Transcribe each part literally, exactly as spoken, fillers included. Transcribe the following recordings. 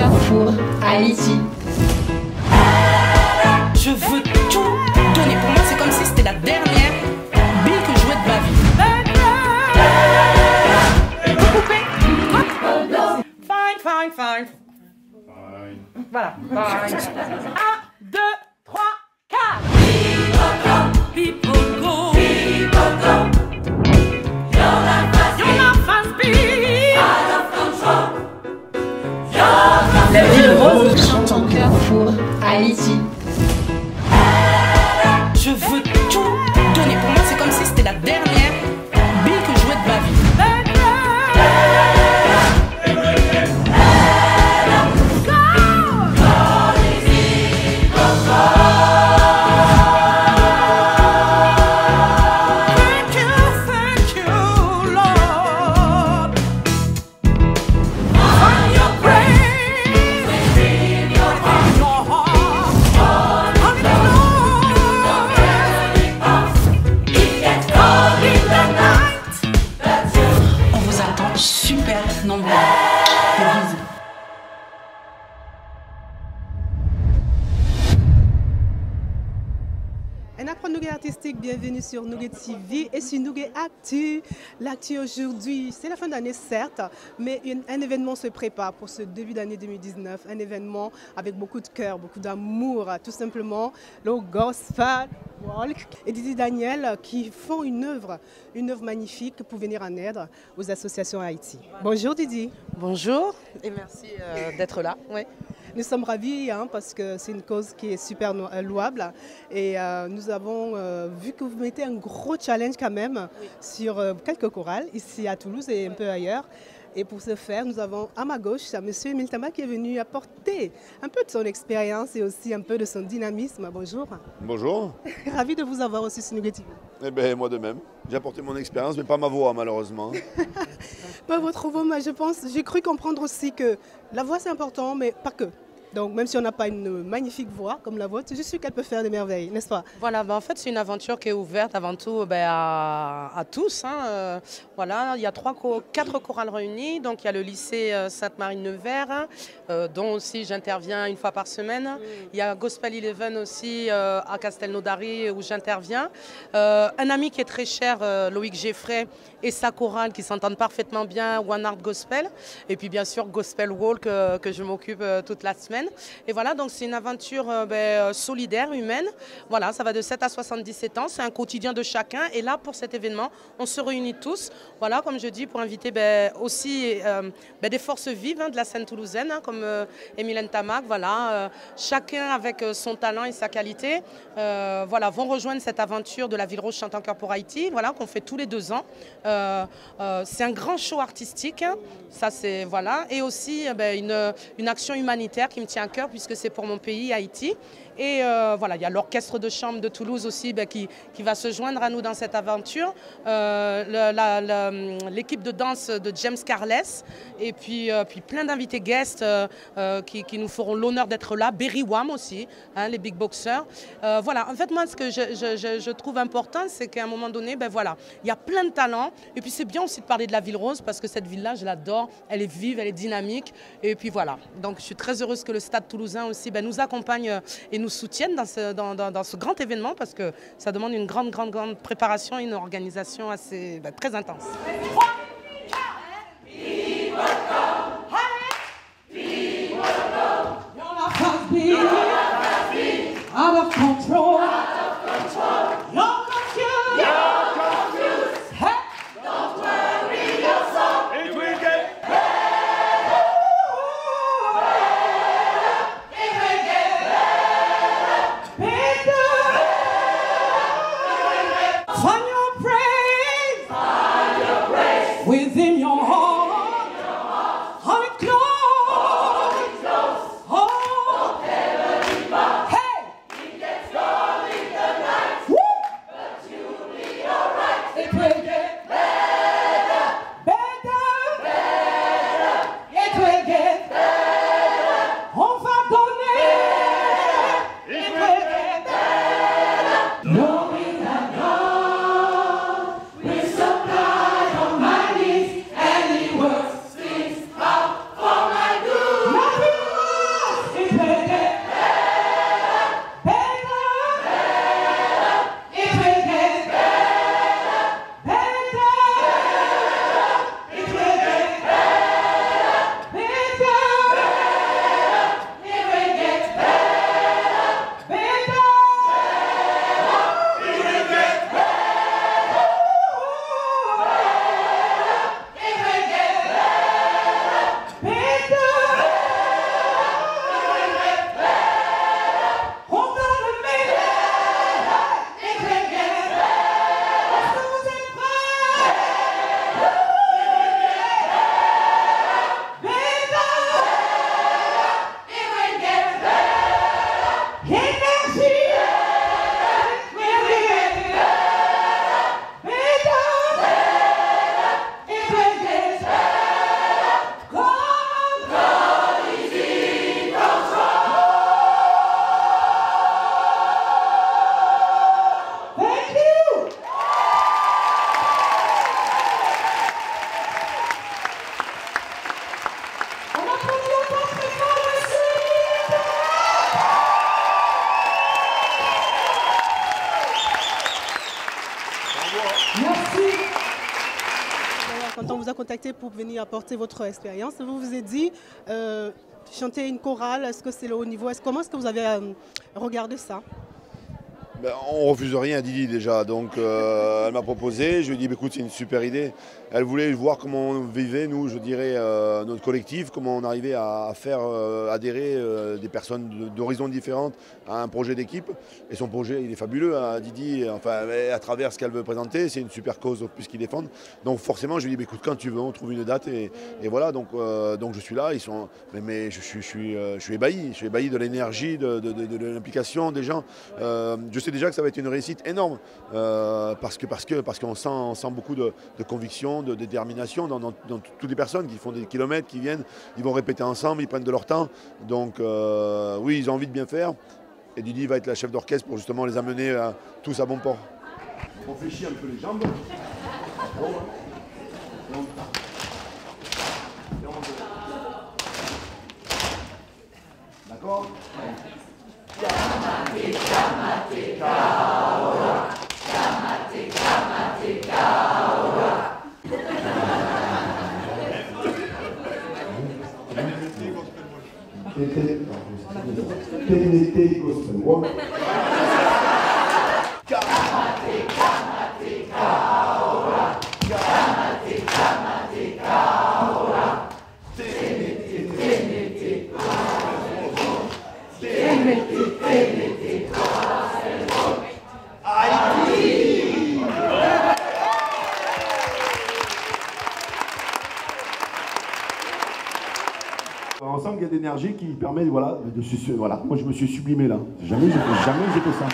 cœur pour Haïti. Je veux tout donner. Pour moi, c'est comme si c'était la dernière bille que je jouais de ma vie. Vous coupez? Fine, fine, fine. Voilà. Fine. Un, deux, trois, quatre. People go. People go. Your life has been. Your life has been. Out of control. La ville rose chante en cœur pour Haïti. Je veux tout donner. Pour moi, c'est comme si c'était la dernière bille que je jouais de ma vie. Super nombreux. Un après-nougat artistique, bienvenue sur Nougat T V et sur Nougat Actu. L'actu aujourd'hui, c'est la fin d'année certes, mais une, un événement se prépare pour ce début d'année deux mille dix-neuf. Un événement avec beaucoup de cœur, beaucoup d'amour, tout simplement. Le Gospel Walk et Didi Daniel qui font une œuvre, une œuvre magnifique pour venir en aide aux associations à Haïti. Bonjour Didi. Bonjour et merci euh, d'être là. Ouais. Nous sommes ravis hein, parce que c'est une cause qui est super louable et euh, nous avons euh, vu que vous mettez un gros challenge quand même oui. sur euh, quelques chorales ici à Toulouse et un peu ailleurs. Et pour ce faire, nous avons à ma gauche M. Émile Tama qui est venu apporter un peu de son expérience et aussi un peu de son dynamisme. Bonjour. Bonjour. Ravi de vous avoir aussi sur Nougat T V. Eh bien, moi de même. J'ai apporté mon expérience, mais pas ma voix, malheureusement. Pas votre voix, mais je pense, j'ai cru comprendre aussi que la voix c'est important, mais pas que. Donc même si on n'a pas une magnifique voix comme la vôtre, je suis qu'elle peut faire des merveilles, n'est-ce pas? Voilà, ben en fait c'est une aventure qui est ouverte avant tout ben, à, à tous. Hein. Euh, voilà, il y a trois, quatre chorales réunies, donc il y a le lycée euh, Sainte-Marie-Nevers, euh, dont aussi j'interviens une fois par semaine. Mm. Il y a Gospel Eleven aussi euh, à Castelnaudary où j'interviens. Euh, un ami qui est très cher, euh, Loïc Geffray, et sa chorale qui s'entendent parfaitement bien, One Art Gospel. Et puis bien sûr Gospel Walk euh, que je m'occupe euh, toute la semaine. Et voilà, donc c'est une aventure euh, ben, solidaire, humaine. Voilà, ça va de sept à soixante-dix-sept ans, c'est un quotidien de chacun. Et là, pour cet événement, on se réunit tous, voilà, comme je dis, pour inviter ben, aussi euh, ben, des forces vives hein, de la scène toulousaine, hein, comme euh, Émile Tamac, voilà, euh, chacun avec euh, son talent et sa qualité, euh, voilà, vont rejoindre cette aventure de la Ville Rose chante en cœur pour Haïti, voilà, qu'on fait tous les deux ans. Euh, euh, c'est un grand show artistique, hein, ça c'est, voilà, et aussi ben, une, une action humanitaire qui me tient à cœur puisque c'est pour mon pays, Haïti. Et euh, voilà, il y a l'orchestre de chambre de Toulouse aussi ben, qui, qui va se joindre à nous dans cette aventure. Euh, L'équipe de danse de James Carles et puis, euh, puis plein d'invités guests euh, euh, qui, qui nous feront l'honneur d'être là. Berry Wham aussi, hein, les big boxers. Euh, voilà, en fait, moi, ce que je, je, je, je trouve important, c'est qu'à un moment donné, ben, voilà, il y a plein de talents. Et puis c'est bien aussi de parler de la Ville Rose parce que cette ville-là, je l'adore. Elle est vive, elle est dynamique. Et puis voilà, donc je suis très heureuse que le Stade toulousain aussi ben, nous accompagne et nous soutiennent dans ce, dans, dans, dans ce grand événement parce que ça demande une grande, grande, grande préparation et une organisation assez, ben, très intense. Within your heart, hold it close, hold it. Hey! It gets dark in the night, but you'll be alright. It will get better, better, better. It will get better. On va donner. It will get better. Knowing that God will supply all my needs. a contacté pour venir apporter votre expérience. Vous vous êtes dit, euh, chanter une chorale, est-ce que c'est le haut niveau? Est-ce, comment est-ce que vous avez euh, regardé ça? Ben, on refuse rien à Didi déjà, donc euh, elle m'a proposé, je lui ai dit bah, écoute c'est une super idée. Elle voulait voir comment on vivait, nous je dirais, euh, notre collectif, comment on arrivait à, à faire euh, adhérer euh, des personnes d'horizons différentes à un projet d'équipe. Et son projet il est fabuleux, hein, Didi, enfin à travers ce qu'elle veut présenter, c'est une super cause plus qu'ils défendent. Donc forcément je lui ai dit bah, écoute quand tu veux, on trouve une date et, et voilà, donc, euh, donc je suis là, ils sont, mais, mais je, suis, je, suis, euh, je suis ébahi, je suis ébahi de l'énergie, de, de, de, de l'implication des gens. Euh, je sais déjà que ça va être une réussite énorme euh, parce que parce que parce qu'on sent, on sent beaucoup de, de conviction, de détermination dans, dans, dans toutes les personnes qui font des kilomètres, qui viennent, ils vont répéter ensemble, ils prennent de leur temps. Donc euh, oui, ils ont envie de bien faire. Et Didi va être la chef d'orchestre pour justement les amener euh, tous à bon port. On fléchit un peu les jambes. D'accord? Kamate, kamate, kaora. Kamate, kamate, kaora. T N T Gospel Walk. Kamate, kamate, kaora. Kamate, kamate, kaora. T N T, T N T. T N T, T N T. Haïti. Ensemble, il y a d'énergie qui permet, voilà, de se, voilà. Moi, je me suis sublimé là. Jamais, jamais j'ai fait ça.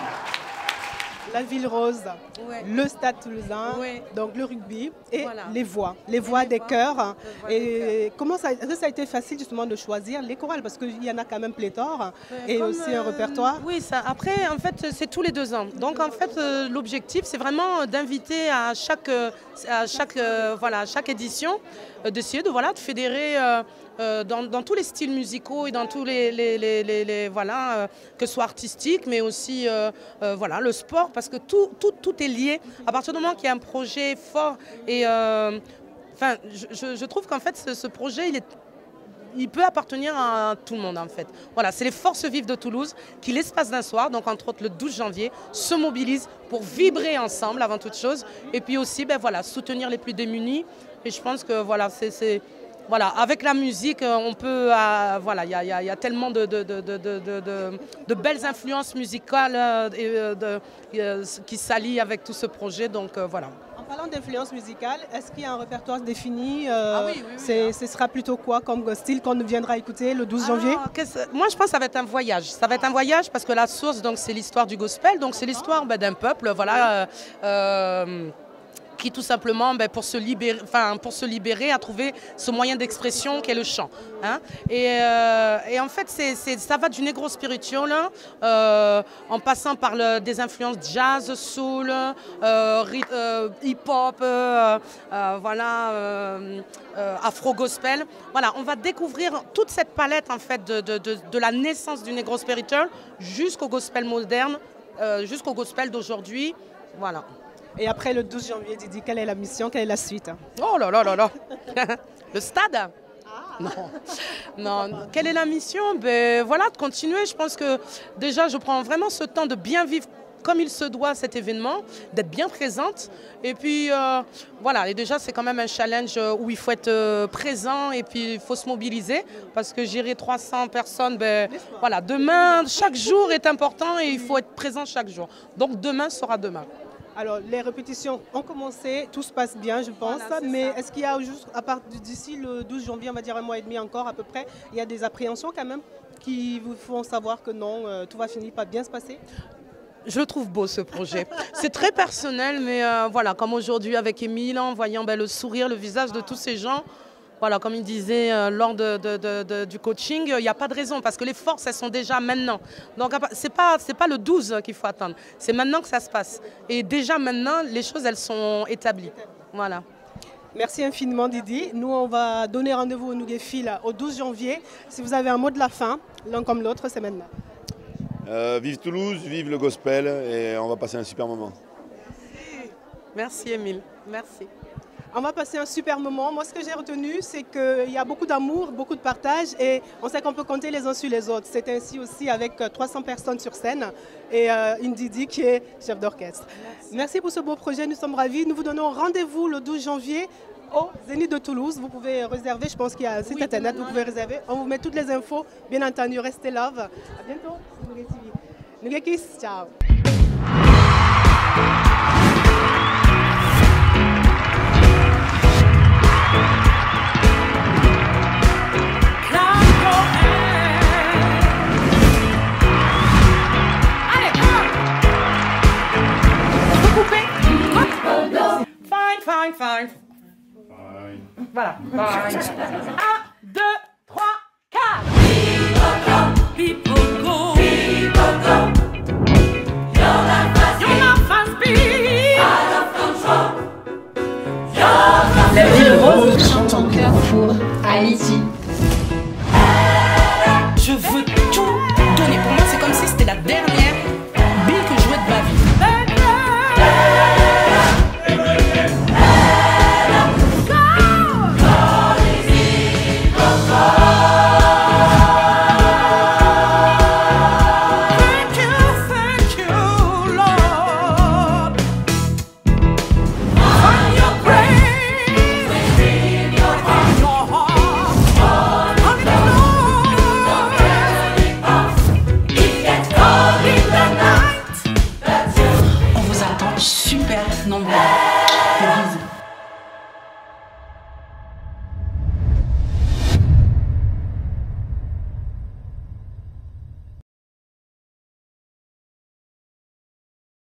La Ville Rose, Ouais. le Stade Toulousain, Ouais. donc le rugby et Voilà. les voix, les voix les des voix, chœurs. les voix Et des comment ça, est-ce que ça a été facile justement de choisir les chorales parce qu'il y en a quand même pléthore et Comme, aussi un euh, répertoire. Oui, ça. Après, en fait, c'est tous les deux ans. Donc, en fait, euh, l'objectif, c'est vraiment d'inviter à chaque, euh, à chaque, euh, voilà, à chaque édition, euh, d'essayer de, voilà, de fédérer euh, euh, dans, dans tous les styles musicaux et dans tous les, les, les, les, les- voilà, euh, que ce soit artistique, mais aussi, euh, euh, voilà, le sport, parce que tout, tout, tout est lié. À partir du moment qu'il y a un projet fort et, euh, enfin, je, je- je trouve qu'en fait, ce, ce projet, il est il peut appartenir à tout le monde en fait. Voilà, c'est les forces vives de Toulouse qui, l'espace d'un soir, donc entre autres le douze janvier, se mobilisent pour vibrer ensemble avant toute chose et puis aussi ben, voilà, soutenir les plus démunis. Et je pense que voilà, c'est... c'est- Voilà, avec la musique, on peut, euh, voilà, il y, y, y a tellement de, de, de, de, de, de, de belles influences musicales euh, et, euh, de, euh, qui s'allient avec tout ce projet, donc euh, voilà. En parlant d'influence musicale, est-ce qu'il y a un répertoire défini euh, Ah oui, oui, oui, c'est- hein. Ce sera plutôt quoi comme style qu'on viendra écouter le douze janvier? Ah, qu'est-ce- moi, je pense que ça va être un voyage. Ça va être un voyage parce que la source, donc, c'est l'histoire du gospel. Donc, c'est l'histoire ben, d'un peuple, voilà, euh, euh, qui tout simplement, ben, pour, se libérer, enfin, pour se libérer, a trouvé ce moyen d'expression qu'est le chant. Hein. Et, euh, et en fait, c'est, c'est, ça va du negro spiritual, euh, en passant par le, des influences jazz, soul, euh, ri- euh, hip-hop, euh, euh, voilà, euh, euh, afro-gospel. Voilà, on va découvrir toute cette palette en fait, de, de, de, de la naissance du negro spiritual jusqu'au gospel moderne, euh, jusqu'au gospel d'aujourd'hui. Voilà. Et après le douze janvier, Didi, quelle est la mission, quelle est la suite? Oh là là là là. Le stade. Non. Non. Quelle est la mission? Ben voilà, de continuer. Je pense que déjà, je prends vraiment ce temps de bien vivre comme il se doit cet événement, d'être bien présente. Et puis euh, voilà, et déjà c'est quand même un challenge où il faut être euh, présent et puis il faut se mobiliser parce que gérer trois cents personnes, ben voilà, demain, chaque jour est important et il faut être présent chaque jour. Donc demain sera demain. Alors, les répétitions ont commencé, tout se passe bien, je pense. Voilà, c'est mais ça. est-ce qu'il y a juste, à part d'ici le douze janvier, on va dire un mois et demi encore à peu près, il y a des appréhensions quand même qui vous font savoir que non, euh, tout va finir par bien se passer? Je le trouve beau ce projet. C'est très personnel, mais euh, voilà, comme aujourd'hui avec Émile, en voyant ben, le sourire, le visage de tous ces gens. Voilà, comme il disait euh, lors de, de, de, de, du coaching, il n'y a pas de raison parce que les forces, elles sont déjà maintenant. Donc, ce n'est pas, c'est pas le douze qu'il faut attendre, c'est maintenant que ça se passe. Et déjà maintenant, les choses, elles sont établies. Voilà. Merci infiniment, Didi. Nous, on va donner rendez-vous au Nouguet Fil au douze janvier. Si vous avez un mot de la fin, l'un comme l'autre, c'est maintenant. Euh, vive Toulouse, vive le gospel et on va passer un super moment. Merci Émile. Merci. On va passer un super moment. Moi, ce que j'ai retenu, c'est qu'il y a beaucoup d'amour, beaucoup de partage et on sait qu'on peut compter les uns sur les autres. C'est ainsi aussi avec trois cents personnes sur scène et euh, une Didi qui est chef d'orchestre. Merci. Merci pour ce beau projet, nous sommes ravis. Nous vous donnons rendez-vous le douze janvier au Zénith de Toulouse. Vous pouvez réserver, je pense qu'il y a un site oui, internet, vous pouvez réserver. On vous met toutes les infos. Bien entendu, restez love. À bientôt sur Nouguet T V. Nouguet Kiss, ciao. Fine, fine. Fine. Voilà. Fine. un, deux, trois, quatre.